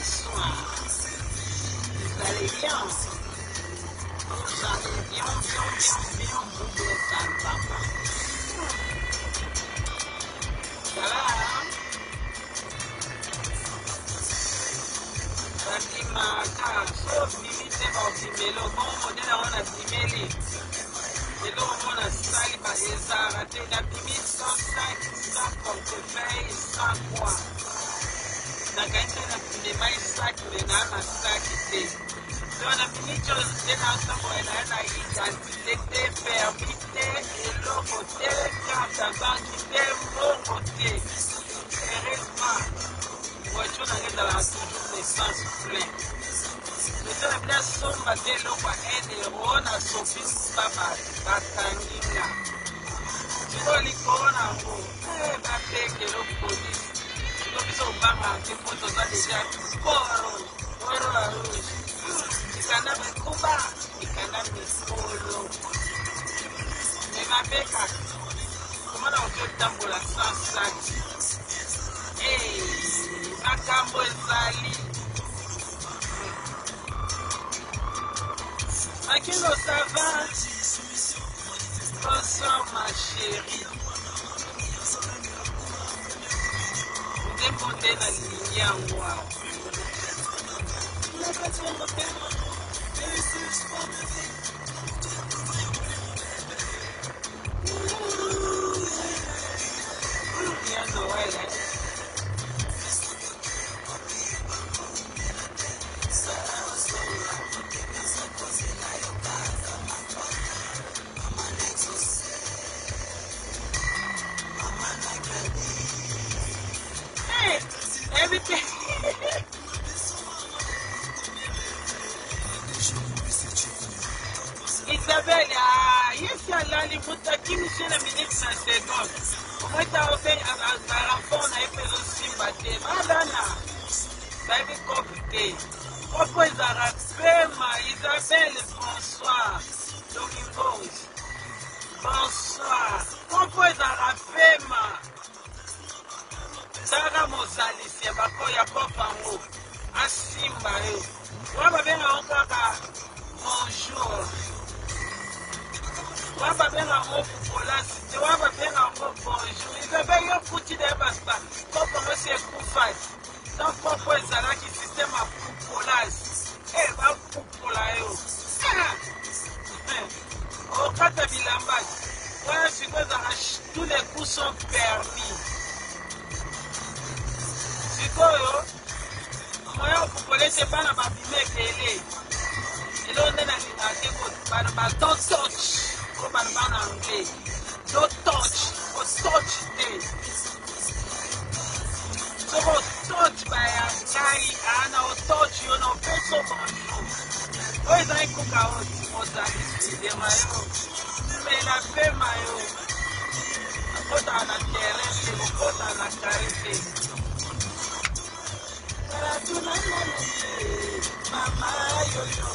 bonsoir. Vous allez bien? Vous allez bien, vous ça va pas. Ça va, hein? Fatima, sauf limite bordimelo, bon modèle on a dimeli. Et là on a sali par les arrêtés, la limite 105, 100 portefeuille, 100 quoi. Dans la cinéma, il sac, mais dans la sac, il dans la minute, on est ensemble, on a identité permis, et l'autre côté, carte à banque, mon côté. Heureusement, voiture dans la toujours l'essence plein. Le temps est bien sombre, dès l'eau, un héros, on a sauvé papa, Batangina. Tu vois, les corona, baté, que l'eau police. Tu vois, ils ont barré, les photos sont déjà corona, rouge. Ikana mekuba, ikana mekolo. Memabeka, kumana ukiyotambola sansaki. Makambo ezali. Makino ça va? Bonsoir ma chérie. Ndembo na linyangwa. Everything. Isabelle, yes, Alali, Mutaki, Michel, la ministre, na seconde. Comment tu as fait un enfant, on a fait aussi battre. Madame, baby compliqué. Pourquoi ils arrêtent Isabelle, bonsoir. Domingos, bonsoir. Pourquoi ils arrêtent Sara Mozali, c'est Bakoya Popango. Asimba, Waba Benga Onkaka, bonjour. Waba Benga Mokukolas, Waba Benga bonjour. Isabelle, yo foutu de Basta, Popango c'est Koufat. Donc, pourquoi ils arrêtent le système à Kukolas? Va Kukolayo. Au Katabilambas, voilà, c'est quoi, tous les coups sont permis. Sikoyo, moyo kukolese bana babime kele. Elo nena ngake ko bana ba don't touch. Ko bana bana nge. Don't touch. Ko touch day. So ko touch by a guy ana o touch you no peso bonjo. Oi dai ko ka o moza de mayo. Me la pe mayo. Akota na terrain, akota na carré. Mama yo-yo.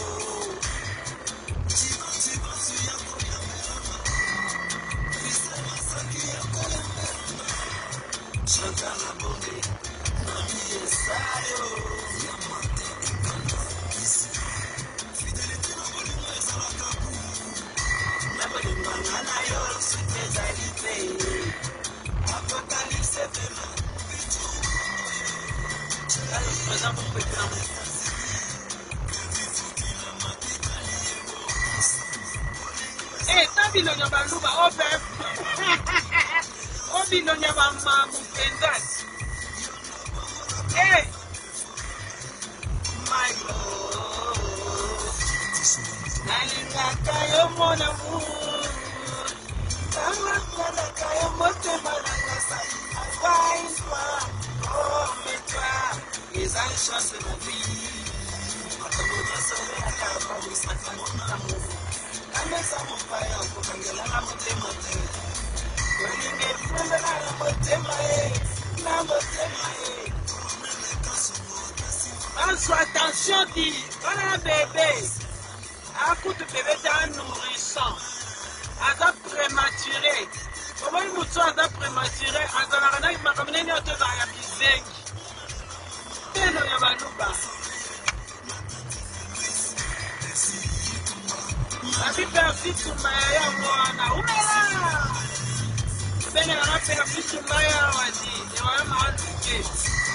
Tabilonya baluba ope. Obilonya bamamu pendas. My Lord. Nalinga kayo mona mu. Tama kana kayo mote malanga sai. Afaiswa. Oh metwa. Ezali chance na vie. Atamoja sobe akaba wisaka mona mu. Amesa mufaya ukangela na motema te. Welinge funda na motema na motema attention dit, voilà un bébé. Un coup de bébé d'un nourrisson. Aza prématuré. Comment il mouton aza prématuré? Aza la rana il m'a ramené une autre dans la bizengi. Teno ya baluba. perdu Tumbaya mwana. Umela. Bene na perdu Tumbaya wadi. Ni wa maatuke.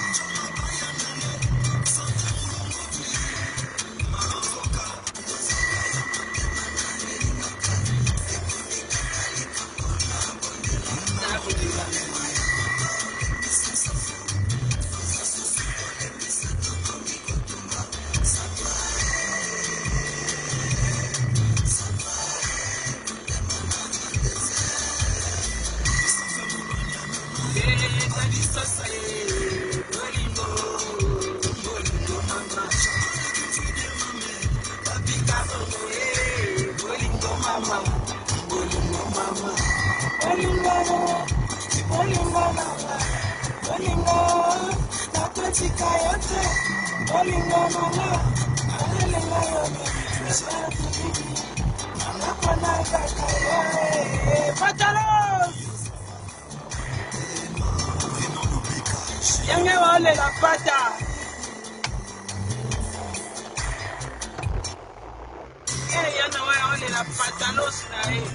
La pata. Yana wa ole la pata los na e.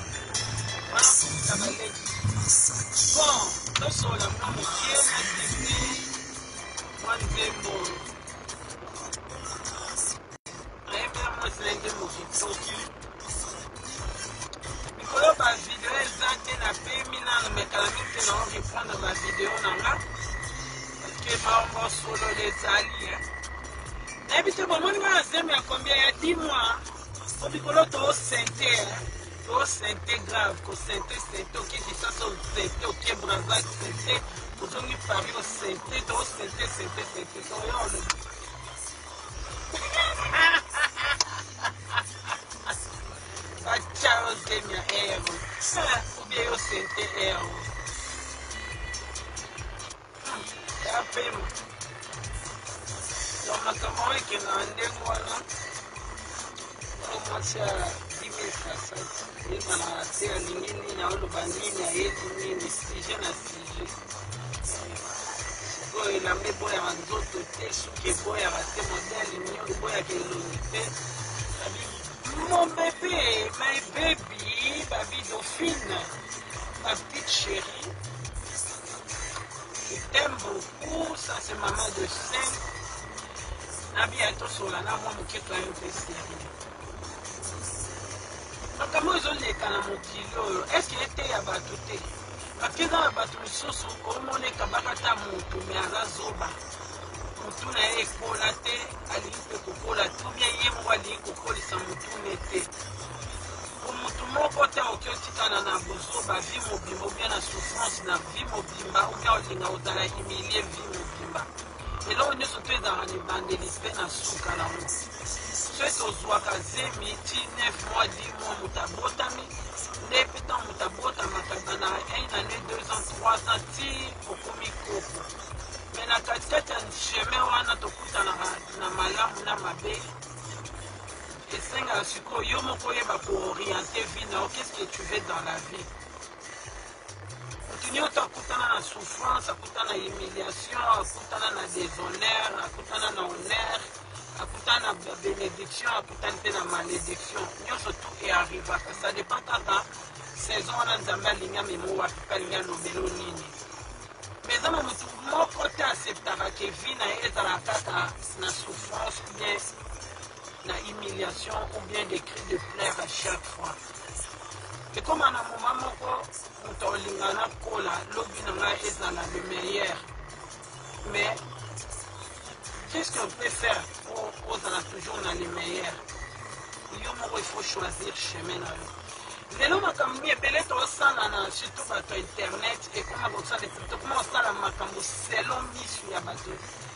Bon, no sola mama kiena tini. One tempo. Aime mo slende mo kitoki. Mikolo ba video ezate na pemina na mekalamite na on reprendre ma vidéo nanga. Que mambo solo les alliés. Habite bon moi va zeme ya combien ya 10 mois. Au bicolo to santé. To santé grave, ko santé qui dit ça so santé OK Brazza santé. Vous on y parler au santé, to santé to yo. A ciao zeme ya ero. Ou bien yo santé ero. Apem. Donc comment est que n'andé voilà. Comment ça dimeka ça. Il m'a até nini na olo banini ya yetu nini sije na sije. Ko ila me boya manzoto te suke boya bate modèle nyo boya ke lonite. Mon bébé, my baby, baby Dauphine, ma petite chérie. Je t'aime beaucoup, ça c'est maman de 5. Nabiato Solana, moi, je suis un peu sérieux. Donc, comment ils ont les canamokilo? Est-ce qu'il était à Batouté? Parce que dans la Batouté, comme on est Kabakata Moutou, mais à la Zoba, Moutou n'a écolaté, à l'île Kokola, tout bien, il y a moi, l'île Kokola, ça Moutou n'était. Mutu moko te okiotikana na bozoba vi mobimba ou bien na souffrance na vi mobimba ou bien olinga ozala humilie vi mobimba eloko nyonso to ezalaka na ebandeli mpe na suka nango so ete ozwaka zemi ti 9 mois 10 mois moto abotami nde mpe ntango moto abotamaka na 1 année 2 ans 3 ans ti okomi koko me na katikati ya chemin wana tokutanaka na malamu na mabe. Et c'est un sucre, yo moko yeba pour orienter vie, qu'est-ce que tu veux dans la vie? Continue à kutana na souffrance, à kutana na humiliation, à kutana na déshonneur, à kutana na honneur, à kutana na bénédiction, à kutana na malédiction. Nyo surtout et arriva, ça dépend kaka saison na nzamba linga memo wa pika linga lobelo nini. Mais ça mutu moko te acceptera que vie na ezala kaka na souffrance ou bien la humiliation ou bien des cris de plaire à chaque fois. Et comme à un moment où on lingana kola, l'obinanga est le meilleur. Mais qu'est-ce qu'on peut faire pour toujours dans le meilleur? Il faut choisir chemin. Les gens qui ont surtout sur internet et comment on a selon mission à bateau.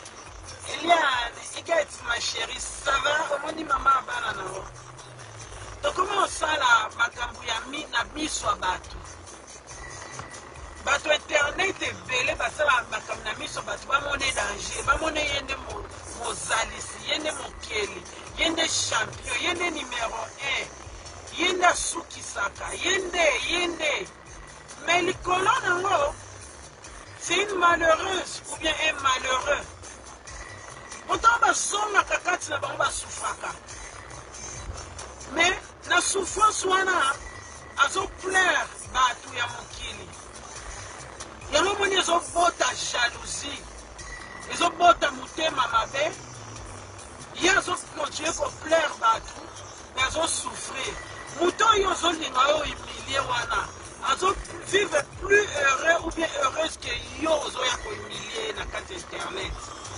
Eliane, ma chérie, ça va? On dit maman banana. Donc comment ça la makambu na miso bateau? Bateau internet est belé, ça la makambu na miso bateau. Ba mon danger, ba mon yende mozalisi, yende mokeli, yende champion, yende numéro 1, yende sukisaka, yende. Mais les colonnes, c'est une malheureuse ou bien un malheureux. Pourtant, on va souffrir. Mais na souffrance wana azo plaire batu ya mokili yango moni ezobota jalousie ezobota motema mabe ye azocontinue koplaire batu me azosouffrir moto oyo ozolinga oyo humilie wana azovivre plus heureux ou bien heureuse ke yo ozoya kohumilie na kati ya internet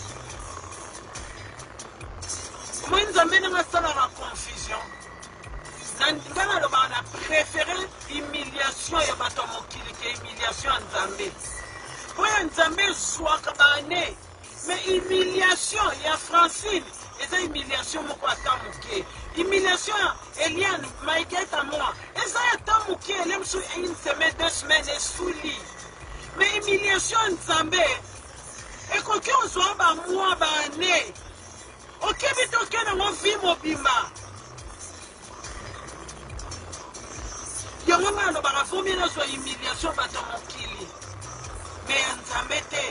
moi nzambe ndenge asalaka confusion nga nalobaka na préféré humiliation ya bato ya mokili ke humiliation ya nzambe oyo nzambe ezwaka bane mais humiliation ya Francine eza humiliation moko ata moke humiliation ya Eliane maiketa moi eza ata moke ele mosu une semaine 2 semaines esuli mais humiliation ya nzambe ekoki ozwa bamwa bane okebi toke nango vi mobimba yango nga alobaka fomi nazwa humiliation bato mokili me ya nzambe te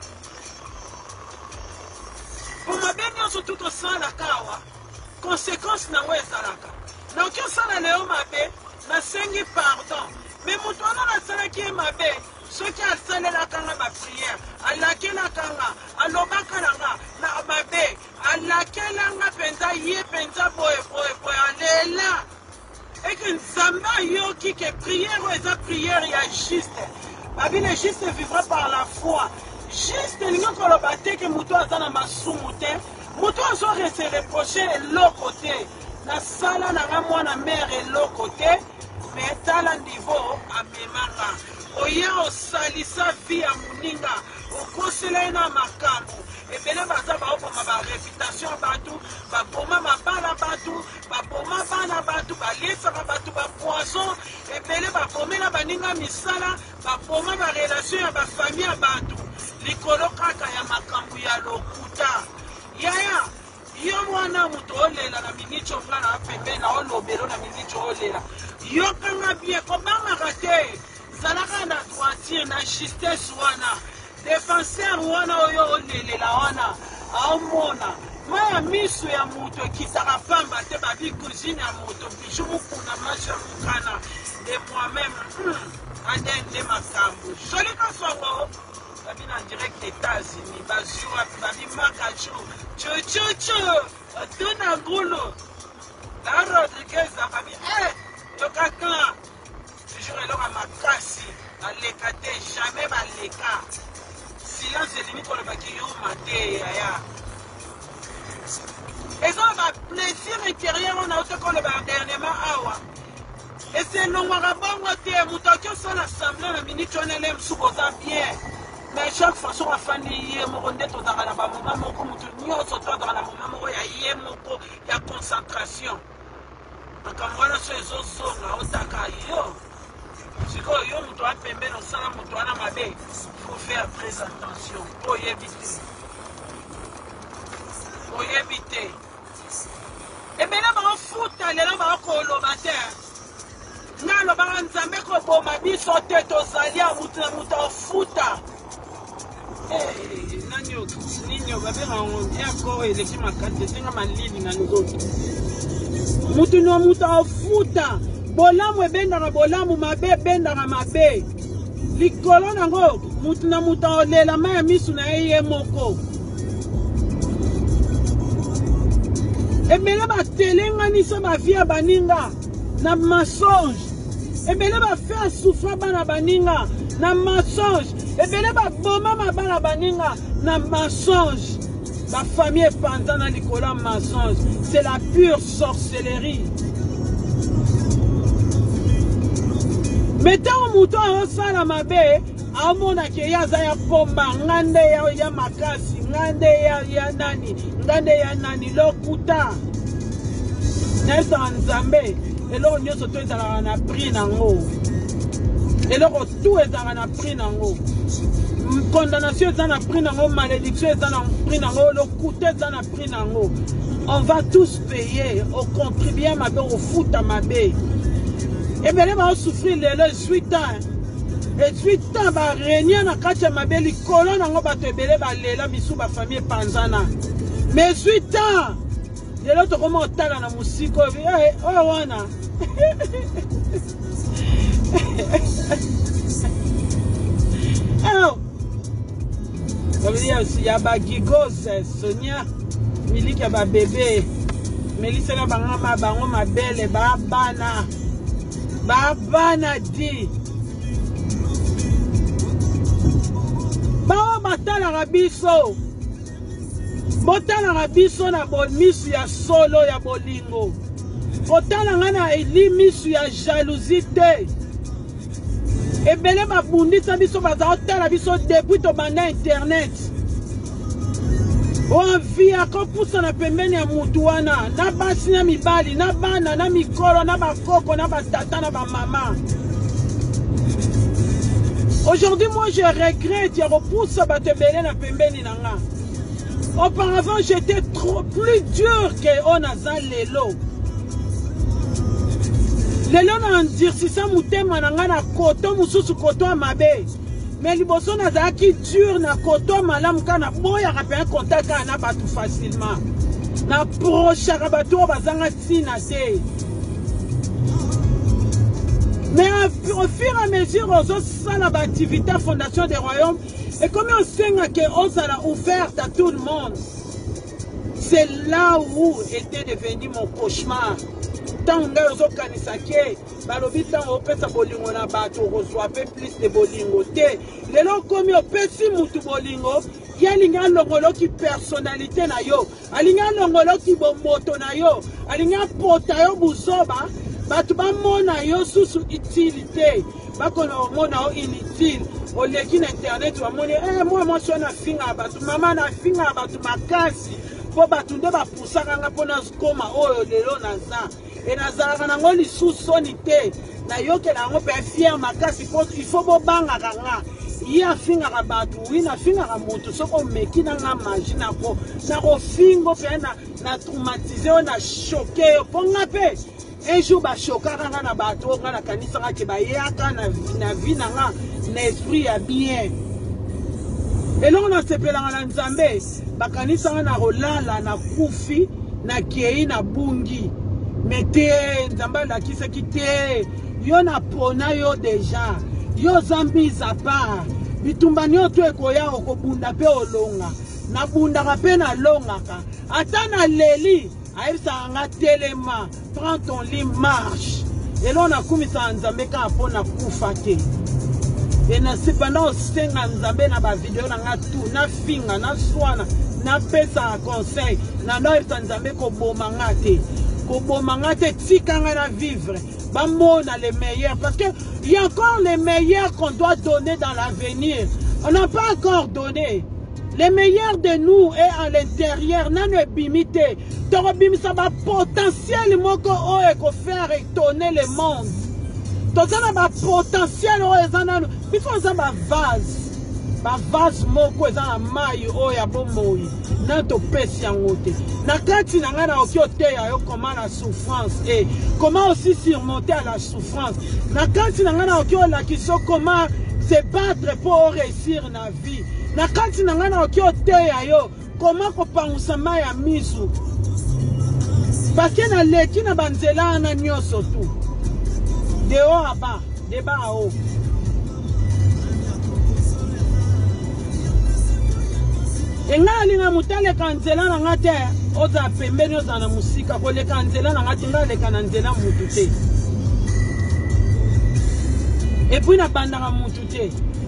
po mabe nyonso tu tosalaka awa conséquence nango ezalaka naoki osala leo mabe nasengi pardon me moto wana nasalaki ye mabe soki asalelaka nga bapriere alakelaka nga alobaka na nga na mabe alakelanga mpenza ye mpenza boye alela eke nzambe ayoki ke priere oyo eza priere ya juste babi le juste vivra par la foi juste elingi koloba te ke moto aza na masumu te moto azorese reproche eloko te nasala nanga mwana mere eloko te me etala niveau amemanga oya osalisa vi ya moninga okosela ye na makambo ebele baza baoboma bareputation ya bato baboma mabala bato baboma bana bato balesaka bato bapoison ebele babomela baninga misala baboma barelation ya bafamille ya bato likolo kaka ya makambo ya lokuta yaya yo mwana moto olela na minitio nga na pembe na olobelo na minitio olela yokanga bie kobangaka te zalaka na droitier na justesse wana défenseur wana oyo olelela wana aomona maya miso ya moto ekitaka pamba te babi cousine ya moto biju mokuna mashe ya mokana de moi-même adende makambo jolika songo babi na direct États-Unis bazwa babi makacho chochocho tuna ngulu la Rodriguez babi yokaka toujours eloko makasi aleka te jamais baleka silence elingi kolobaki yuma te yaya eza baplaisir intérieur wana otekoloba dernièrement awa eselongwaka bongo te moto aki osala assemblée na minute wana ele mosuku oza bien mais chaque façon afandi ye moko nde tozaka na bamoma moko moto nyonso tozaka na moma moko ya ye moko ya concentration makambo wana so ezozonga otaka yo sikoyo yo moto apembeni osala moto wana mabe faut faire très attention po oyebi te ebele baofuta lelo bakoloba te nga alobaka nzambe koboma biso te tozali ya moto na moto ofuta nini babenga yako eleki makasi esenga malili na nzoto moto na moto ofuta bolamu ebendaka bolamu mabe ebendaka mabe likolo nango moto na moto olela ma ya misu na ye moko ebele batelenganisa bavie ya baninga na mensonge ebele bafaire souffra bana baninga na mensonge ebele baboma mabana baninga na mensonge bafamille epanza na likolo ya mensonge c'est la pure sorcellerie mais ntango moto aosala mabe aomonaka ye aza ya pomba nga nde ya makasi nga nde ya nani nga nde ya nani lokuta naesaka nzambe eloko nyonso to ezalaka na prix nango eloko tu ezalaka na prix nango condamnation eza na prix nango malédiction eza na prix nango lokuta eza na prix nango on va tous payer ocontribue mabe ofuta mabe ebele baosouffrir lelo 18 ans 18 ans barenia na kati ya mabe likolo nango bato ebele balela misu bafamille epanzana mais 18 ans lelo tokoma otala na musiko oyo wana ya bagigose Sonia miliki ya babebe melisaka bangama bango mabele babana di bao batalaka biso botalaka biso na misu ya solo ya bolingo otalanga na eli misu ya jalousie te ebele babundisa biso baza otala biso depuis tobanda internet ovia kopusana pembeni ya mutu wana na basi na mibali na bana na mikolo na bakoko na batata na bamama. Aujourd'hui moi je regrette ya kopusa bato ebele na pembeni na nga. Auparavant j'étais trop plus dur que onaza lelo. Lelo na ndircisa mutema na nga na koto mususu koto amabe. Mais liboso nazalaki dur na koto malamu kana boyaka pe contact na batu facilement. Na prochaka batu bazanga tina te. Mais au fur et à mesure aux autres activités Fondation des Royaumes et comme on sait que on s'est ouverte à tout le monde. C'est là où était devenu mon cauchemar. Tant que vous organisez balobi tant opesa bolingo na bato reçoit plus de bolingo te lelo komi opesi mutu bolingo yalinga longolo ki personnalité na yo alinga longolo ki bomoto na yo alinga pota yo buzoba bato bamona yo susu utilité bakono mona o inutile oleki na internet bamoni moi so na finga bato mama na finga bato makasi po bato nde bapusaka nga mpona koma oyo lelo naza et nazalaka nango lisusu soni te nayokela yango mpe fier makasi po il faut bobangaka nga ye afingaka bato wi nafingaka moto soki omeki na nga magi nakofingo mpe na traumatize oyo na choke yo mpo nga mpe un jour bashokaka nga na bato oyo nga nakanisaka ke bayeyaka na vi na nga na esprit ya bien elongo nasepelanga na nzambe bakanisanga na kolala na kufi na kei na bungi mete nzambe alakisaki te yo na pona yo deja yo zambiza pa bitumba nyonso ekoya okobunda mpe olonga nabundaka mpe nalongaka ata na leli ayebisaka nga telema prends ton lit marche elongo nakumisaka nzambe kaka mpo na kufa te e nasepanda osenga nzambe na bavideo na nga tu nafinga naswana napesaka conseil nanoyebisa nzambe koboma nga te kobomanga te tikanga na vivre bamona les meilleurs parce que il y a encore les meilleurs qu'on doit donner dans l'avenir. On n'a pas encore donné. Les meilleurs de nous est à l'intérieur nano ebimite torobimisa ba potentiel moko oyo ko faire étonner le monde. Tozana ba potentiel oyo ezana bifo za ba vase moko ezana mai oyo ya bomoi na to pesi yango te na kati na nga na oki oteya yo comment la souffrance et comment aussi surmonter la souffrance na kati na nga na oki olakisa comment se battre pour réussir na vie na kati na nga na oki oteya yo comment kopangusa mai ya misu parce que na leki na banzela na nyonso tu de haut à bas de bas à haut. Enga linga mutale kanzela na ngate oza pembeni oza na musika kole kanzela na ngate nga le kanzela mutu te et puis na banda mutu te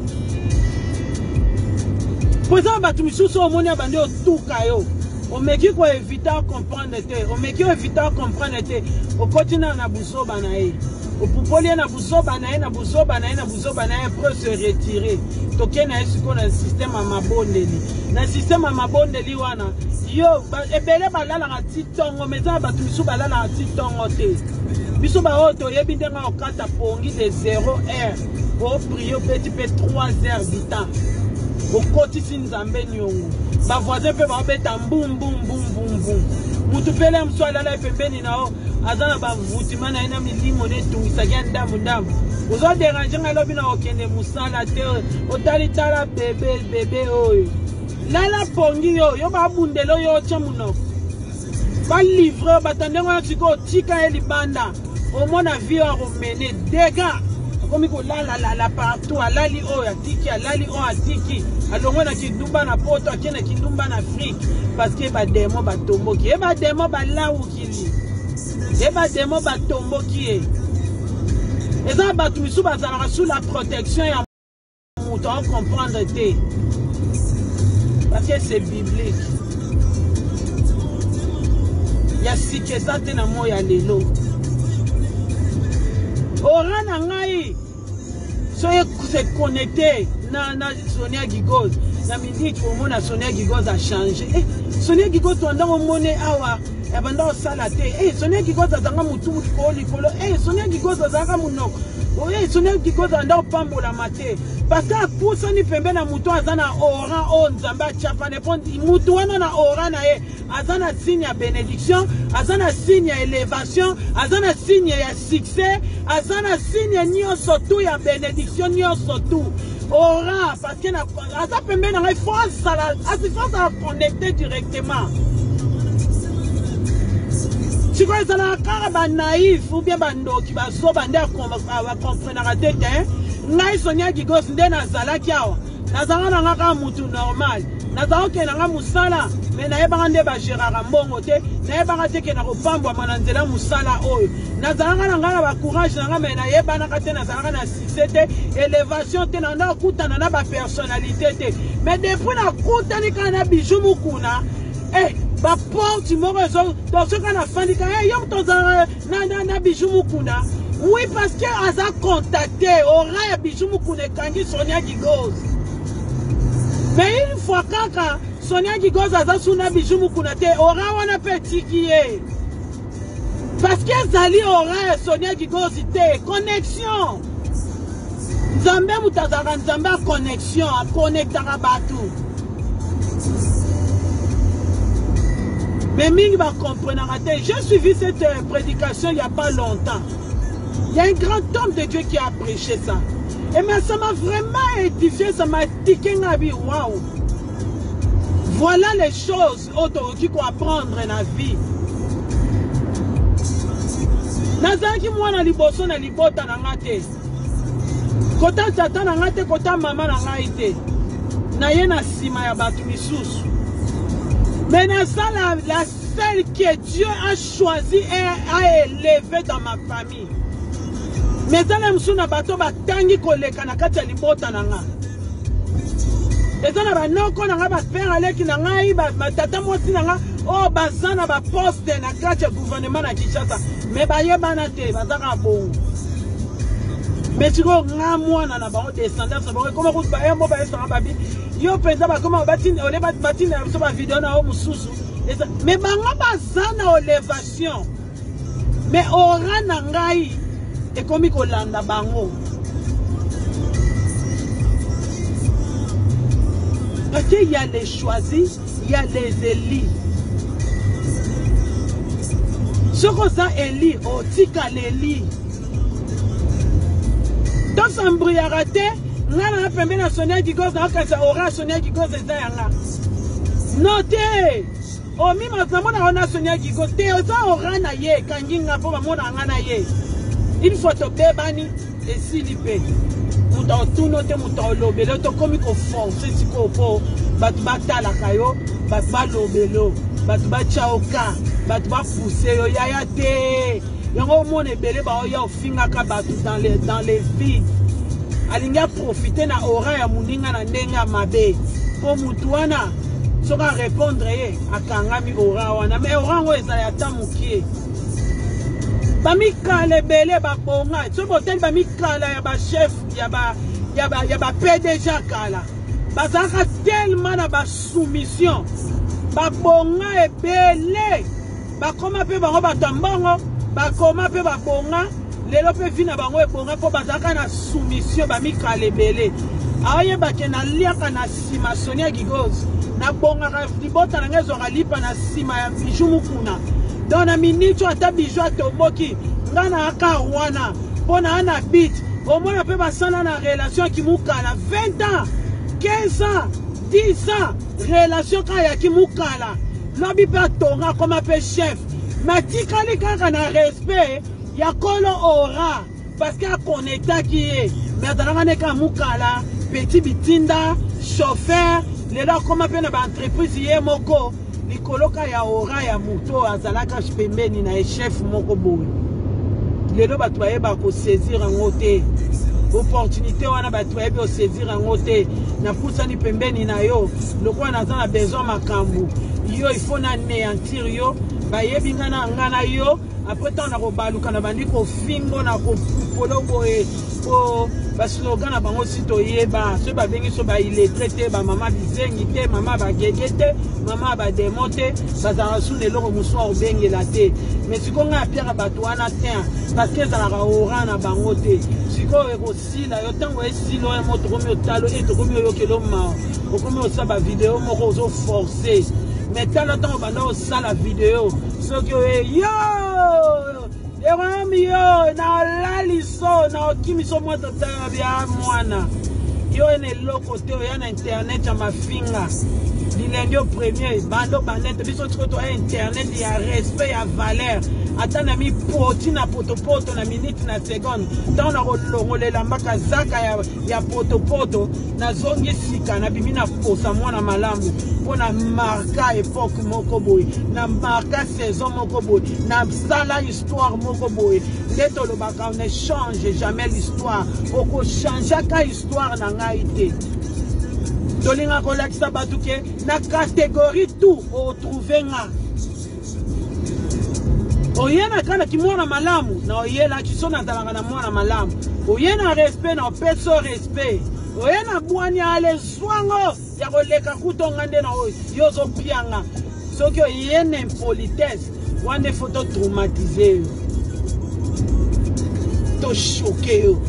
poza batu misusu omoni abandi otuka yo omeki ko éviter comprendre te omeki éviter comprendre te okotina na buzoba na ye opupoli na buzoba na ye na buzoba na ye na buzoba na ye pour se retirer toke na yesu ko na système ya mabondeli na système ya mabondeli wana yo ebele balalaka titongo meza bato misu balalaka titongo te biso baoyo toyebi ndenge okata pongi de 0 heure oprie opeti mpe 3 heures du temps okotisi nzambe nyongo bavoisin mpe baobeta mbumbumbumbumbum mutu pele mosu alala pembeni na yo aza na bavutima na ye na milimo netungisaki ya ndambu ozoderange nga lobi na okende mosala te otali tala bebe oyo lala pongi yo babundela oyo otya monoko ba livre batandenge wana siko tika elibanda omona vie a remene dégâts comme ko la partout alali o atiki alali o atiki alongona kindumba na poto akena kindumba na Afrique parce que ba demo batomboki e ba demo balawukili e ba demo batomboki e eza batu misu bazalaka sous la protection ya mutu on comprendre te parce que c'est biblique ya sikesa te na moya lelo ora na ngai soye se connecter na Sonia Gigoz na midi komona Sonia Gigoz a changé Sonia Gigoz tanda omone awa ya banda osala te Sonia Gigoz azanga mutu likolo Sonia Gigoz azanga munoko Sonia Gigoz anda opambola mate parce que apusani pembe na mutu azana ora o nzamba chapa ne pon mutu wana na ora na ye azana signe ya bénédiction azana signe ya élévation azana signe ya succès azana signe nyonso tu ya bénédiction nyonso tu ora parce que na asa pembe na ngai faut ça connecter directement si quoi ça la kara ba naïf ou bien bandoki ba so bande va comprendre te ngai Sonia Gigoz nde nazalaki awa nazanga na ngaka mutu normal nazao ke nanga musala me na yebanga nde ba gerara mbongo te na yebanga te ke na kopambwa mananzela musala oyo nazalanga na ngaka ba courage nanga me na yebana kate nazalanga na succès te élévation te na nda kutana na ba personnalité te mais depuis na kutani kana bijou mukuna ba porte moko ezo donc ce qu'on a fait yo tozala na bijou mukuna oui parce que aza contacté aura ya bijou mukuna kangi Sonia Gigoz mais une fois kaka Sonia Gigoz aza suna bijou mukuna te aura wana petiki ye parce que zali aura Sonia Gigoz te connexion nzambe mutazaka nzambe a connexion a connectaka batu mais mingi va comprendre. J'ai suivi cette prédication il n'y a pas longtemps. Il y a un grand homme de Dieu qui a prêché ça. Et mais ça m'a vraiment édifié, ça m'a tiqué ma vie. Waouh! Voilà les choses qu'il faut apprendre dans la vie. Nazaki mwana liboso na libota na ngate. Kota tata na ngate, kota mama na ngate. Na ye na sima ya batu misusu. Mais ça, la seule que Dieu a choisi et a élevé dans ma famille. Mais ça, les gens na bato batangi koleka na kati ya libota nanga. Et ça, na banoko nanga ba père aleki nanga ba tata mwasi nanga oh bazana ba poste na kati ya gouvernement na Kinshasa. Mais ba yebana te bazaka bongo. Mais tu vois nga mwana na ba descendance ba comment vous ba embo ba esanga babi. Yo penza ba comment batine ole batine na so ba vidéo na o mususu mais banga bazana élévation mais ora na ngai e komi kolanda bango parce qu'il y a les choisis il y a les élus ce qu'on ça élit o tika l'éli dans s'embriagate ngana pembe na Sonia Gigoz na kasa ora Sonia Gigoz eza yanga noté o mi mazamona ona Sonia Gigoz te eza ora na ye kanginga po bamona ngana ye il faut to bebani esilipe muta tuno te muta lobelo to komi ko force siko po batu batala kayo batu balobelo batu bachaoka batu ba pousser yo yaya te yango mone bele ba oya ofinga ka batu dans les vides alinga profiter na ora ya muninga na ndenga mabe po mutu wana soka répondre ye akangami ora wana mais ora ngo eza ya tamukie bamikale bele babonga so botel bamikala ya ba chef ya ba PDG kala bazaka tellement na ba soumission babonga ebele bakoma pe bango batambongo bakoma pe babonga lelo pe vina bango ebonga po bazaka na soumission bamikale bele aye bake na liaka na sima Sonia Gigoz na bonga ka libota na ngezo lipa na sima ya bijou mukuna dans na minute ata bijou atoboki ngana aka wana pona ana bit au moins pe basana na relation ki mukala 20 ans 15 ans 10 ans relation ka ya ki mukala lobi pe tonga comme pe chef mais tikali kaka na respect ya kolo ora parce que a connecta qui est mais dans la neka mukala petit bitinda chauffeur les là comme pe na ba entreprise ye moko likoloka ya ora ya moto azalaka pembeni na chef moko boy lelo bato bayeba ko saisir ngote opportunité wana bato bayebi ko saisir ngote na pusani pembeni na yo lokwa naza na besoin makambu yo il faut na anéantir yo bayebi ngana yo après temps na ko baluka na bandi ko fingo na ko polo boye ko baslogan na bango sito yeba so ba bengi so ba illettré ba mama bizengi te mama ba gegete mama ba demonte bazara sous le loro muso bengela te mais siko nga pierre bato wana te parce que ça la ora na bango te siko eko sila yo tango esilo ya moto komi otalo et to komi yo kelo ma o komi osa ba vidéo moko zo forcer mais tala tango banda osa la vidéo so que yo yo na laliso na kimiso moto tabia mwana yo ene loko te yo na internet ya mafinga dilendio premier bando banete biso tiko internet ya respect ya valeur atana mi poti na potopoto na minute na seconde tant na rolongolela mbaka zaka ya potopoto na zongi sika na bimina posa mwana malamu pona marka époque moko boy na marka saison moko boy na sala histoire moko boy leto lo baka on ne change jamais l'histoire oko changer ka histoire na ngai te tolinga kolakisa batuke na catégorie tout o trouver nga oyena kana kimwana malamu na oyela kisona zalanga na mwana malamu oyena respect na peso respect oyena bwani ale swango ya koleka kutonga nde na yozo pianga soki oyena impolitesse wane photo traumatiser to choquer yo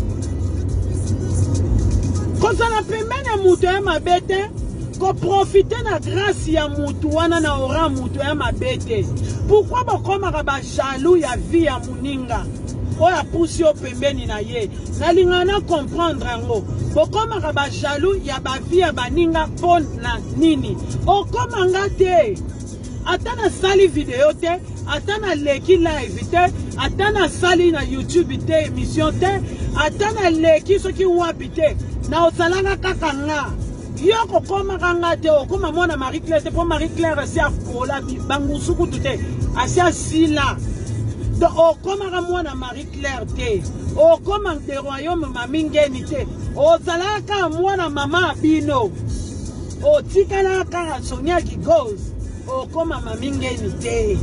kozala pembene mutu ya mabete ko profiter na grâce ya mutu wana na ora mutu ya mabete pourquoi bokomaka ba jaloux ya vie ya muninga oya pusi yo pembeni na ye nalingana comprendre yango bokomaka ba jaloux ya ba vie ya baninga pon na nini okomanga te ata na sali video te ata na leki live te ata na sali na YouTube te émission te ata na leki soki wapi te na osalanga kaka nga yo kokomaka nga te okoma mwana Marie Claire te po Marie Claire si akola bangusuku te asi asila do okomaka mwana Marie Claire te okoma de royaume mamingeni te osalaka mwana mama abino otikala kaka Sonia Gigos okoma mamingeni te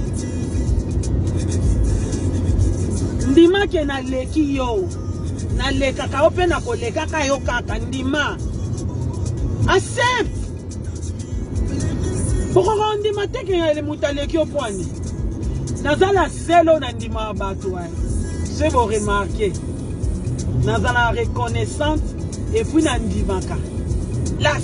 ndima ke na leki yo na leka ka ope na koleka ka yo kaka ndima accept pourquoi ndima te ke ele mutaleki yo pwani nazala selo na ndima bato wa c'est vous remarquer nazala reconnaissante et puis na ndimaka la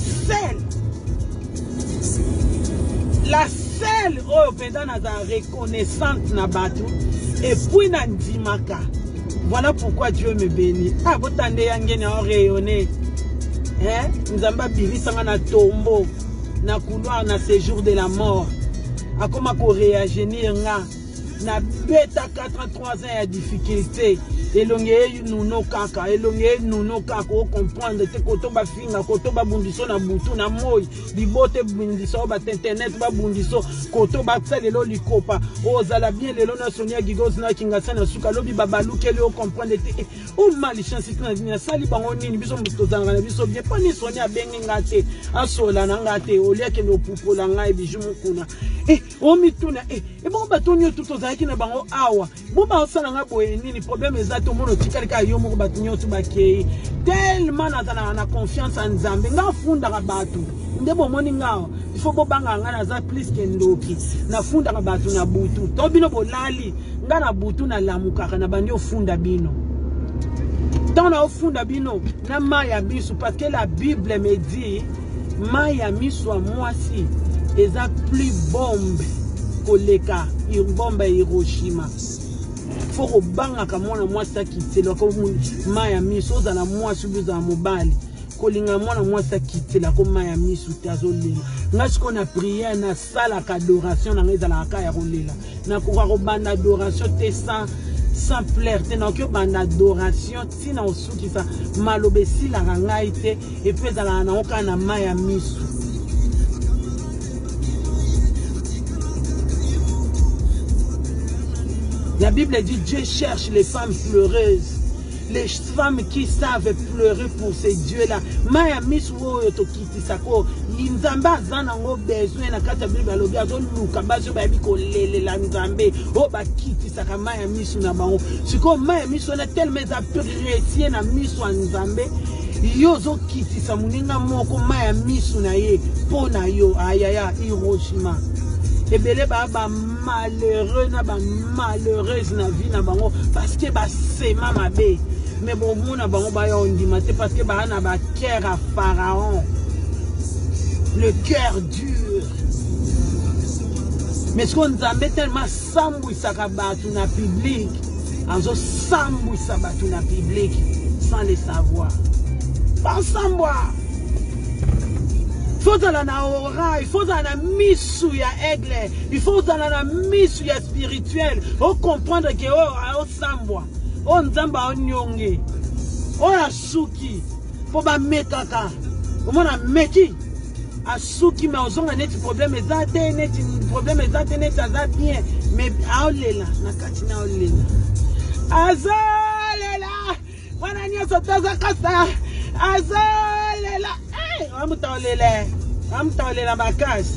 seule oyo penda nazala reconnaissante na bato et puis na ndimaka. Voilà pourquoi Dieu me bénit. Ah, vous tendez yangene en rayonné. Hein? Nous avons bili sanga na tombeau, na couloir, na séjour de la mort. A comment qu'on réagit nga na beta 83 ans ya difficulté. Elongé nuno kaka, elongé nuno kaka o comprendre te koto ba finga, koto ba bundiso na butu na moy, libote bundiso ba internet ba bundiso, koto ba tsalelo likopa. O zala bien lelo na Sonia Gigos na kingasa na suka lobi babaluke le o comprendre te. O mali chance na dina sali bango nini biso mutozanga na biso bien pas ni Sonia bengi ngate, asola na ngate, o liake no pupola ngai biju mukuna. O mituna bon batonyo tout ozaki na bango awa. Bon ba osala nga boye nini problème exact mono tikalika yo moko batunyo tu bakei tellement na confiance en Nzambe nga funda ka batu ndebo moni ngao il faut bobanga nga na za plus que ndoki na funda ka batu na butu to bino bolali nga na butu na lamuka na bandi ofunda bino tant na ofunda bino na maya biso parce que la Bible me dit maya miso a moi si eza plus bombe koleka bombe Hiroshima. Faut que banga kamona moi ça qui c'est le comme maya miso za na moi subu za mobali kolinga mwana mwasi kitela ko maya misu tazolela ngasi ko na prière na sala ka adoration na ngeza ka ya kolela na ko banda adoration te sans plaire te na ko banda adoration tina osuki sa malobesi la ngai te et puis za na oka na maya misu. La Bible dit Dieu cherche les femmes pleureuses. Les femmes qui savent pleurer pour ces dieux-là. Maya miswo yo to kiti sako. Nzamba zana ngo besoin na kata Bible alobi azo luka baso ba bi ko lele la nzambe. O ba kiti saka maya misu na bango. Siko maya misu na tellement apprécié na misu nzambe. Yo zo kiti sa muninga moko maya misu na ye pona yo ayaya Hiroshima. Ebele ba malheureux na ba malheureuse na vie na bango parce que ba sema mabe. Mais bon, mon abon ba yo ndima te parce que ba na ba cœur à pharaon. Le cœur dur. Mais ce qu'on a tellement sambu sakabatu na public, anzo sambu sabatu na public sans le savoir. Pas savoir. Il faut aller na aura, il faut aller na misu ya aigle, il faut aller na misu ya spirituel. On comprendre que oh sambwa, oh nzamba onyonge, oh asuki, faut ba mekaka, comment na meki, asuki mais ozonga neti problème ezate neti problème ezate neti aza bien, mais aolela na kati na aolela, azolela, wana nyoso toza kasa, azolela. I'm telling my case.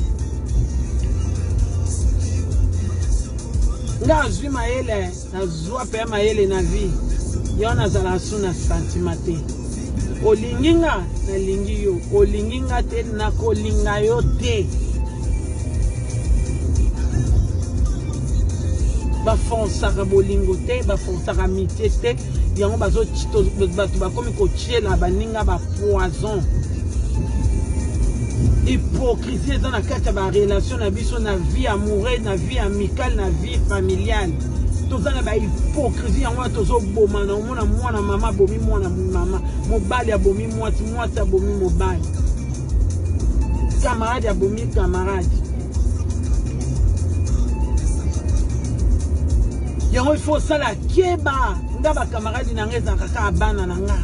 Nga zwi maele, na zwa pe maele na vie. Yona zala suna santimate. Olinginga na lingi yo, olinginga te na kolinga yo te. Ba fonsaka bolingo te, ba fonsaka amitié te. Yango bazo chito batu ba komi ko chela baninga ba poison. Hypocrisie dans la relation, na vie amoureuse, na vie amicale, na vie familiale. Tout ça, na hypocrisie, en moi, tout ça, bomana, mwana mama, bomi, mwana mama, mobali, abomi, mwati, mwati, abomi, mobali. Camarade, abomi, camarade. Il faut ça, la keba, ndaba camarade, n'angeza, kaka, abana, nanga.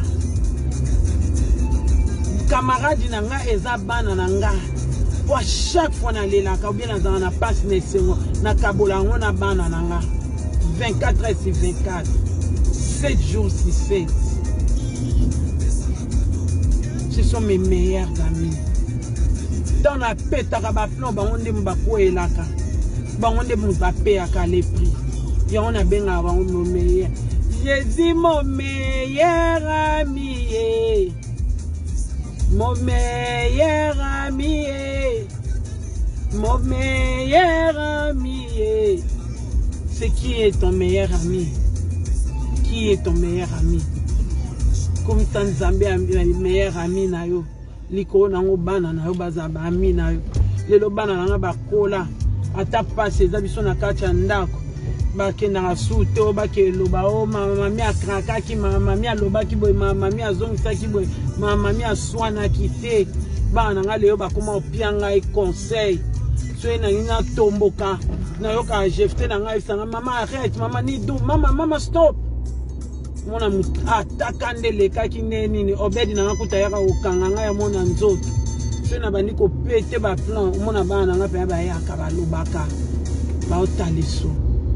Camarade nanga eza bana nanga pour chaque fois na lela ka bien dans na passe nesengo na kabola ngona bana nanga 24 heures sur 24 7 jours sur 7. Ce sont mes meilleurs amis. Dans la pète à baplon ba onde mbako elaka ba onde mbape aka les prix ya on a benga ba on meilleur. Jésus mon meilleur ami. Mon meilleur ami, mon meilleur ami. C'est qui est ton meilleur ami? Qui est ton meilleur ami? Comme Tanzambie, meilleur ami na yo. Liko na ngo bana na yo bazaba ami na yo. Lelo bana na nga bakola. Ata passe zabiso na kati ya ndako. Bakenda na sute o bakelo ba o mama mi akraka ki mama mi aloba ki boy mama mi azongisa ki boy mama mi aswana ki te bana nga leo bakoma opianga e conseil so ina ina tomboka na yoka jefte na nga isanga mama arrête mama ni do mama stop mona atakande leka ki neni obedi na ngakuta yaka okanga nga ya mona nzoto so na bandi ko pete ba plan mona bana nga pe ba yaka balobaka ba otaliso.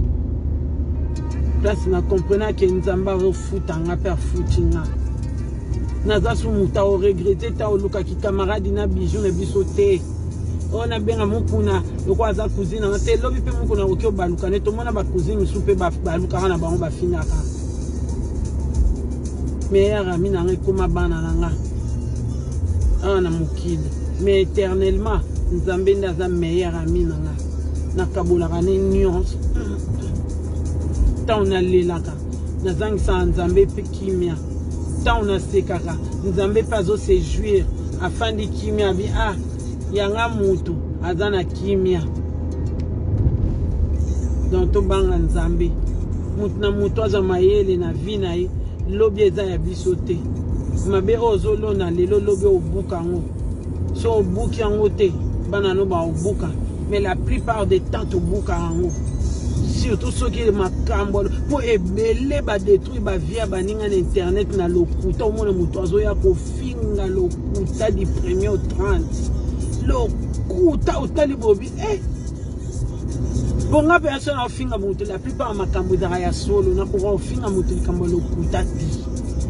Place na comprena que nzamba ro futanga per futinga. Naza su muta o regretter ta o luka ki camarade na bijou na bisote. On a benga mukuna loko aza cousine na te lobi pe mukuna okyo baluka ne to mona ba cousine su pe baluka na bango ba finaka. Meilleur ami na ngekoma bana nanga. Ana mukile. Mais éternellement nzambe ndaza meilleur ami nanga. Na kabola ne nuance. Tauna lelaka nazangi sa nzambe pe kimia tauna sekaka nzambe pazo se jouir afandi kimia bi yanga mutu azana kimia donc to banga nzambe mutu na mutu aza mayele na vie na ye lobi eza ya biso te mabe ozolo na lelo lobe obuka ngo so obuki yango te bana no ba obuka mais la plupart des temps obuka ngo surtout ceux qui makambo pour ebele ba détruire ba via baninga na internet na lokuta omona mutu azoya ko finga lokuta di premier au 30 lokuta utali bobi bonga personne a finga mutu la plupart makambo da ya solo na ko finga mutu likambo lokuta ti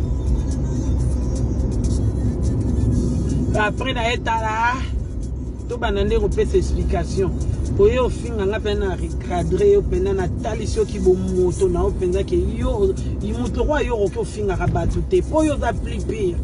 après na etala to banande ko pesa explication oye ofinga nga pena recadrer yo pena na talisio ki bo moto na openza ke yo imuto kwa yo ko finga ka batu te po yo za pliper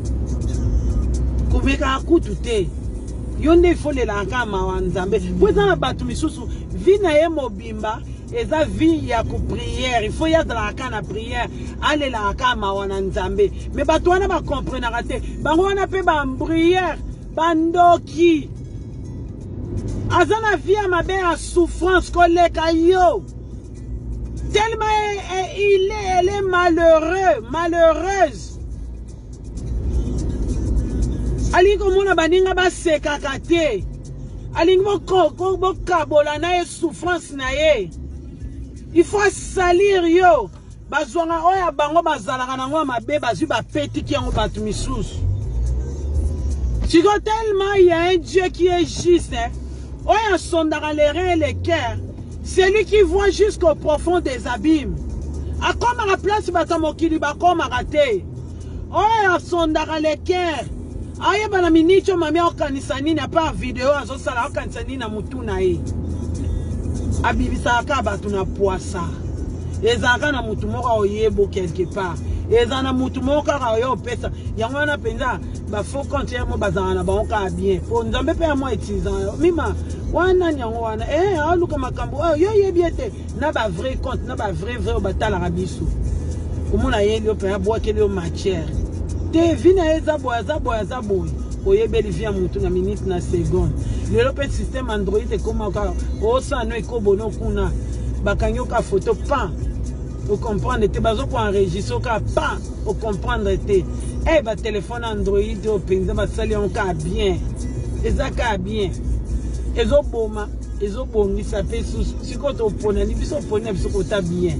kumeka akutu te yo nde fole la kama wa nzambe po za batu misusu vina ye mobimba eza vie ya ku prière il faut ya dans la kana prière aller la kama wa nzambe mais batu wana ba comprendre te bango wana pe ba prière bandoki Azana vie ma belle en souffrance koleka yo. Tellement elle est malheureuse. Ali komona baninga ba seka kate. Ali ngo kabola na ye souffrance na ye. Il faut salir yo. Bazwanga oya bango bazalaka nango mabe bazu ba petiki yango batu misusu. Tellement il y a un Dieu qui est juste, hein. Oh, un sondara les reins et les cœurs. C'est lui qui voit jusqu'au profond des abîmes. A comme à la place, batamokili bakom a raté. Oh, un sondara les cœurs. Aye banaminicho mami okanisani n'a pas vidéo azo sala okanisani na mutuna e. Abibisa aka batuna poisa. Ezaka na mutu moko oyebo quelque part. Ezana mutu moko ka yo pesa. Yango na penza ba faut compter mo bazana ba onka bien. Pour nzambe pe mo utilisant. Mima wana nyango wana aluka makambo yo yebiete na ba vrai compte na ba vrai batala rabiso. Komona yeli yo pe aboakeli yo matière. Te vina eza boy. Oyebeli via mutu na minute na seconde. Le pe système Android e koma ka o sano ekobono kuna bakanyoka photo pas. Vous comprenez, te bazo pour enregistrer pas, vous comprendre te. Eh ba téléphone Android au penza ba sali on ka bien. Ezaka bien. Ezo boma, ezo bongi ça fait sous si ko to pona ni biso pona biso ko ta bien.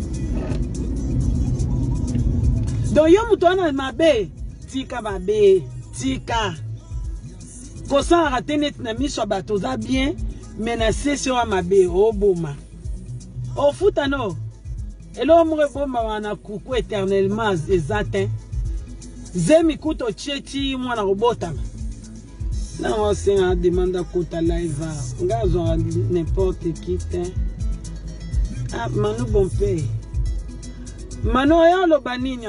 Donc yo muto na mabe, tika mabe, tika. Ko sa rater net na miso bato za bien, menacer sur mabe o boma. O futano. Et là, on wana kuku éternellement exact. Zemi kuto tcheti mwana robota. Là, on s'est demandé à kota live. Ngazo n'importe qui. Ah, manu bon pay. Manu ya lo baninya.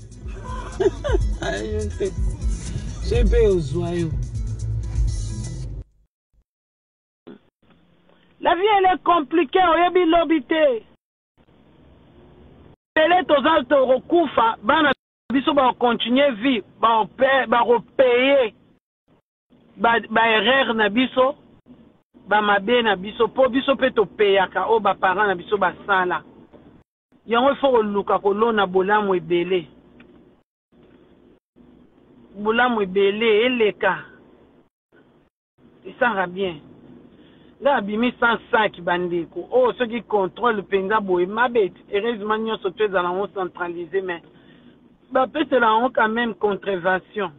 Je sais. Je paye aux joyaux. La vie, elle est compliquée. On y a l'obité. Les tozal to rokufa bana biso ba continuer vie ba repayer ba erreur na biso ba mabe na biso po biso pe to payaka o ba parents na biso ba sala yango fo luka ko lona bolamu ebele eleka ça va bien. Là, bimi sans sac bandeko. Oh, ceux qui contrôlent le penza boy, ma bête. Heureusement, nous sommes tous dans la centralisé, mais bah peut c'est là quand même contrevention.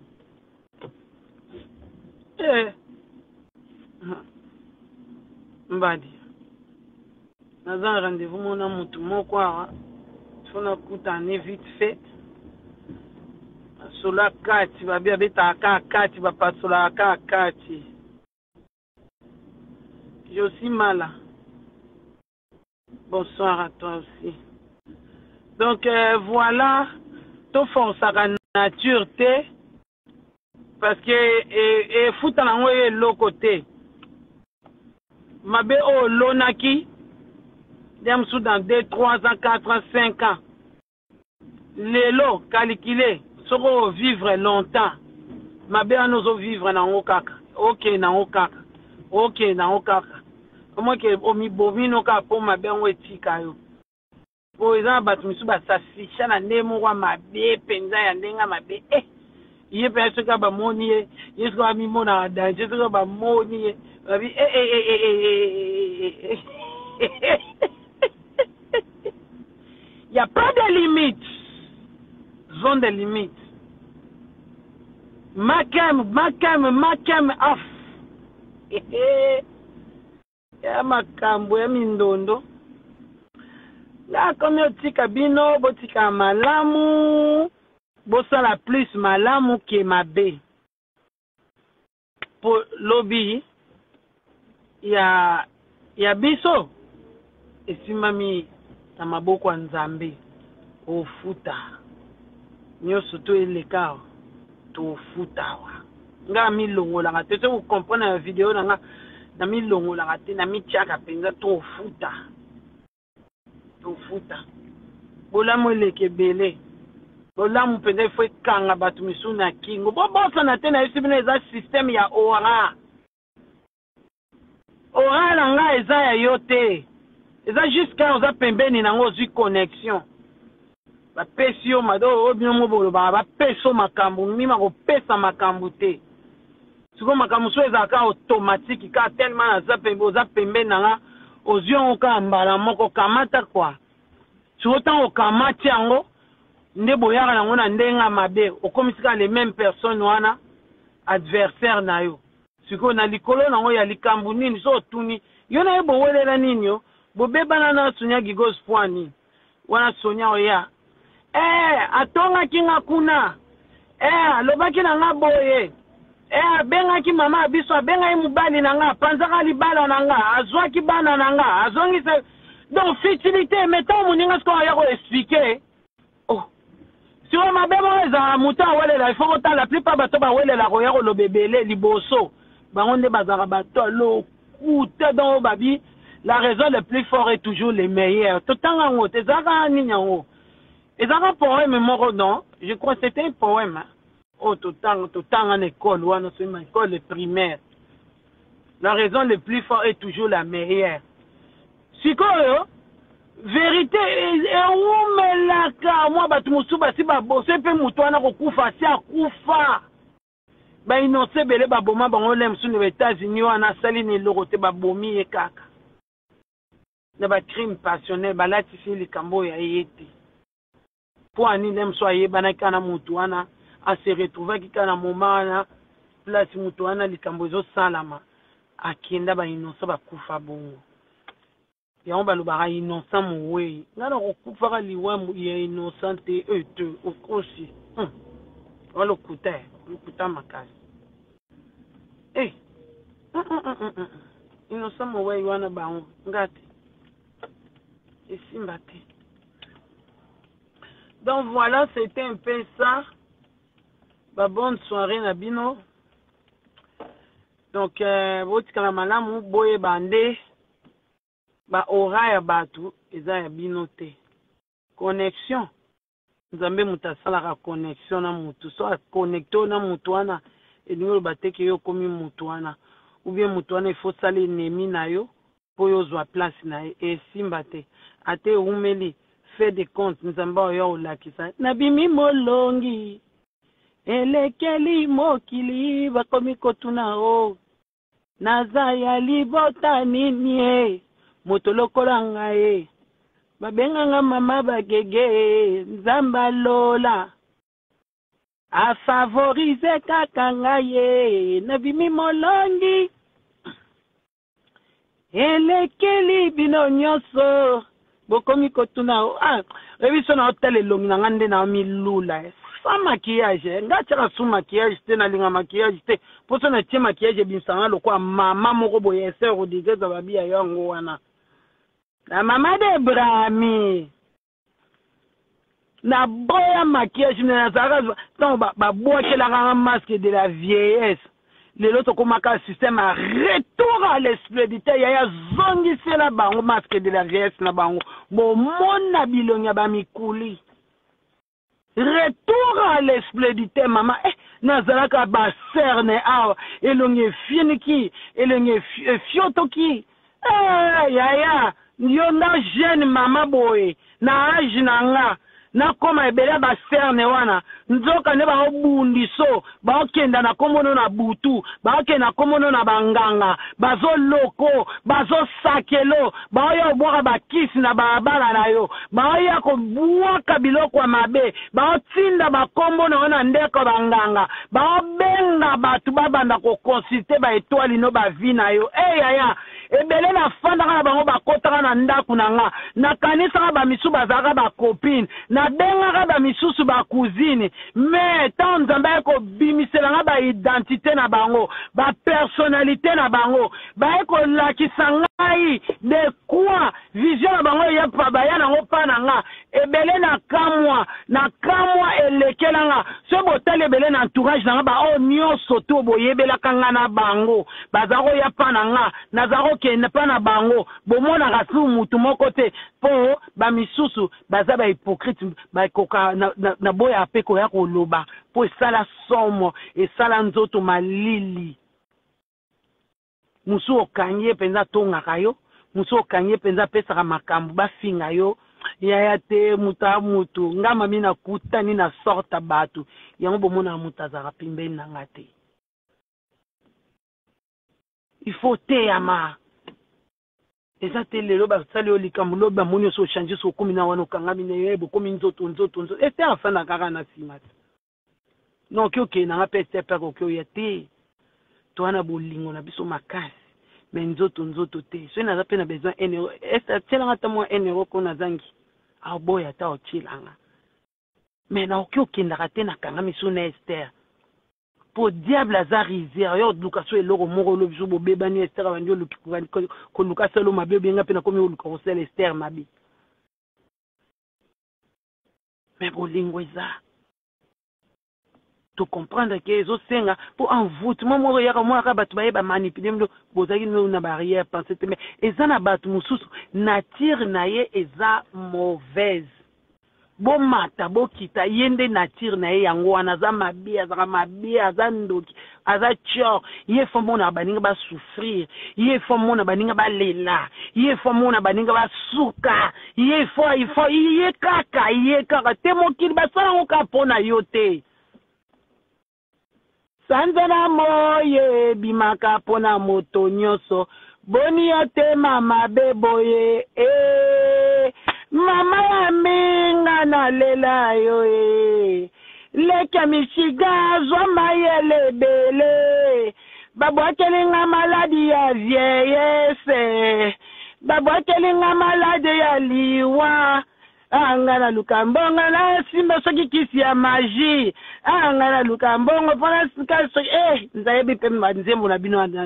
Mbadi. Nous avons rendez-vous mon amour tout mon quoi. Faut nous coûter vite fait. Sur la carte, tu vas bien bête à carte, tu vas pas sur la carte. Je suis aussi mal. Bonsoir à toi aussi. Donc voilà, tout force à la nature té parce que fout à l'autre côté. Ma bé o lonaki, j'aime sous dans 2, 3 ans, 4 ans, 5 ans. Les lots calculés seront vivre longtemps. Ma bé nous vivre dans Okaka. Ok, dans Okaka. Ok, dans Okaka. Comment que omi bovino ka po mabe wetika yo po eza batu misu ba safisha na ndemo wa mabe penza ya ndenga mabe ye pe soka ba moni ye soka mi mona danger soka ba moni ye babi il y a pas de limite zone de limite makam off ya makambo ya mindondo la comme tika bino botika malamu bosala plus malamu ke mabe po lobby ya biso esimami na maboko ya Nzambe ofuta nyonso to eleka tofutawa nga milongolaka te so comprendre la vidéo na nga na milongolaka te na mitiaka penza tofuta bolamu eleke ebele bolamu penza ifo ekanga bato misu na kingo bobosana te na yesu bino eza systeme ya ora na nga eza ya yo te eza jusqu'à oza pembeni nango ozwi connexion bapesi yo mado obino mobolobaka bapesi yo makambo mima kopesa makambo te siko makambo so ezalaka automatique ka tellement oza pembeni nanga ozwi yango kaka mbala moko kamata kwa siko ntango okamati yango nde boyaka nango na ndenge mabe okomisika les mêmes personnes wana adversaire na yo siko na likolo nango ya likambo nini so otuni yo na ye bowelela nini yo bobebana na Sonia Gigos Pwani wana Sonia oya atongaki nga kuna alobaki na nga boye abengaki mama biso abengaki mobali na nga apanzaka libala na nga azwaki bana na nga azongisa donc futilité mettons moninga siko aya koexplike siko mabe moko ezala moto awelela ifo kotala la plupart bato bawelela koya koloba ebele liboso bango nde bazalaka bato lokuta donc babi la raison le plus fort est toujours le meilleur totanga ngo tezaka nini yango ezaka poème moko non je crois c'était un poème totanga en école wana c'est une école primaire la raison le plus fort est toujours la meilleure sikoyo vérité eumelaka mwa bato mosusu basi babose mpe moto wana kokufa asi akufa bainonse ebele baboma bango le mosusu na baétats-unis wana asali na eloko te babomi ye kaka na bacrime passionnel balatisi likambo oyo aye te mpo ani le mosusu ayebanaki kana moto wana ase retrouvaki kaka na moma wana place moto wana likambo ezosalama akenda bainonse bakufa bongo yango balobaka innocent mowei nga na kokufaka liwa ya innocent te te okosi walokuta makasi innocent mowei wana bango nga te esimba te. Donc voilà, c'était un peu ça. Bonne soirée Nabino. Donc botikala malamu boye bande ba ora ya batu eza ya bino te. Connexion. Nzambe mutasalaka connexion na mutu. So connecto na mutu wana elingo bateke yo komi mutu wana. Ou bien mutu wana il faut sali ennemi na yo po yo zwa place na e simba te. Ate umeli fait des comptes nzambe oyo olakisa. Nabimi molongi. Elekeli mokili bakomi kotuna o naza ya libota nini moto lokola ngai babenganga mama bagege nzamba lola a favoriser kaka ngai na bimi molongi elekeli bino nyonso bokomi kotuna o reviso na hotel elongi na ngande na milula sans maquillage, ngachaka sous maquillage te na linga maquillage te poso na tie maquillage binsanga lokwa mama moko boye sœur odige za babi ya yango wana na mama de brami na boya maquillage na zaka tant ba boakela ka masque de la vieillesse lelo to komaka système à retour à l'esplendidité ya zongi sela bango masque de la vieillesse na bango bo mona bilonya ba mikuli. Retour à l'esplendidité, maman. Nazalaka ba cerne awa. Elonge finiki. Elonge fiotoki. Yaya. Yonda jeune mama boy. Na âge nanga. na koma ebele ba serne wana nzoka ne ba obundiso ba okenda na komono na butu ba okenda komono na banganga bazo loko bazo sakelo ba oyo bwaka ba kisi na barabara na yo ba oyo ko bwaka biloko ya mabe ba otinda ba kombo na wana ndeko banganga ba obenga batu babanda ko consulter ba étoile no ba vie na yo yaya ebele na fanda na bango bakotaka na ndaku na nga na kanisa ba misu bazaka ba copine na benga ba misusu ba cousine mais tant nzambe ko bimisela nga ba identité na bango ba personnalité na bango ba ko lakisa ngai de quoi vision na bango ya pa ba ya nango pa na nga ebele na kamwa elekela nga so botale ebele na entourage na nga ba o nyonso to boyebela kanga na bango bazako ya pa na nga nazako kende pa na bango bomona rasu mutu moko te po ba misusu baza ba hypocrite ba koka na boya apeko ya koloba po esala somo esala nzoto malili musu okanye penza tongaka yo musu okanye penza pesaka makambo bafinga yo yaya te mutu ngama mina kutani na sorta batu yango bomona mutu azaka pimbeni na nga te il faut te yama eza te lelo basali yo likambo lobi bamoni oso ochange so okomi na wana okangami na yo bokomi nzoto ete afanda kaka na nsima te non oki okende nanga mpe ete peke oki oya te towana bolingo na biso makasi me nzoto te soki naza mpe na besoin enero ese atielanga ata mwa enero ko nazangi aboya ata otielanga me na oki okendaka te nakangami so na Esther po diable aza rizière yo luka so eloko moko lobi so bobebani Esther abandi oluki koluka selo mabe obenga mpe nakomi oluka kosala Esther mabe me bolingo eza to comprendre que ezosenga po envoûtement moko yaka mwaka bato bayeba manipule mdo bozaki na barrière pensée te mais eza na bato mosusu nature na ye eza mauvaise bomata bokita yende nature na ye yango wana aza mabe azaka mabe aza ndoki aza tior ye fo mona baninga basouffrir ye fo mona baninga balela ye fo mona baninga basuka ye kaka te mokili basala ngo ka mpona yo te sanzana moye bimaka pona moto nyonso boni yo te mama beboye mama ya minga na lela yo leka mishiga zwa mayele bele babwakelinga maladi ya vieillesse babwakelinga maladi ya liwa angana lukambonga na simba soki kisi ya magie angana lukambonga pona sika soki nzayebi pe nzembo na bino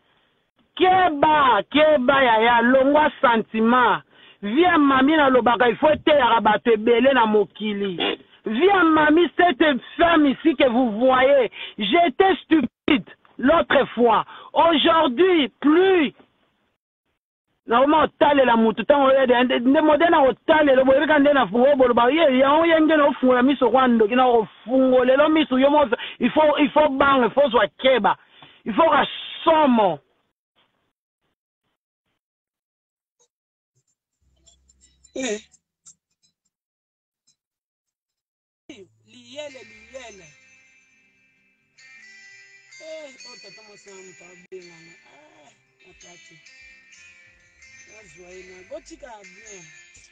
keba ya longwa sentiment via mami na lobaka il faut teyaka bato ebele na mokili via mami cette femme ici que vous voyez j'étais stupide l'autre fois aujourd'hui plus na otalela mutu tango nde modele otalela boyebika nde na fungo boloba ye yango yenge na ofungola miso kwa ndoki na ofungolelo miso yo mo il faut banga il faut zwa keba il faut rasomo liyele otata mosana mutu abengana atati nazwaina botika bien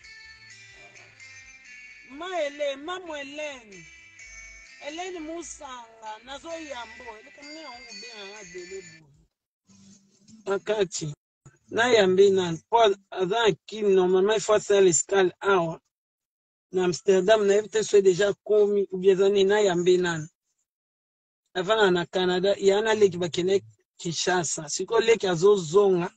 mamo Helene musanga nazoyambo elekamne na ubengana delebu akati nayambi nani po aza akili normalement il faut faire l'escale awa na Amsterdam na evite so déjà komi ou bien zani nayambi nani avant na Canada yana leki bakene Kinshasa siko leki azozonga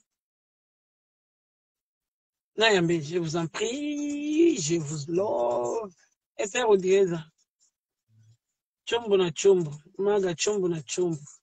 nayambi je vous en prie je vous love ese odireza chombo na chombo maga chombo na chombo